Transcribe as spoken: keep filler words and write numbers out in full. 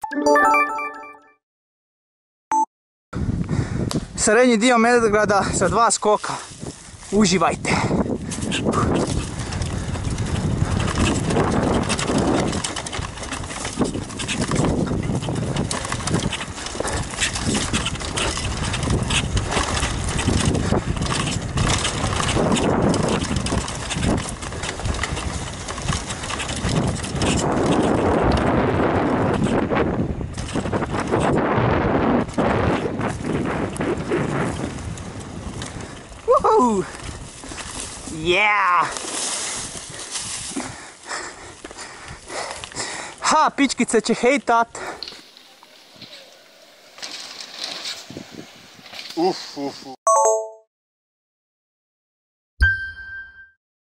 Srednji dio Medgrada sa dva skoka. Uživajte! Woohoo! Yeah! Ha, pičkice će hejtat. Uf, uf, uf.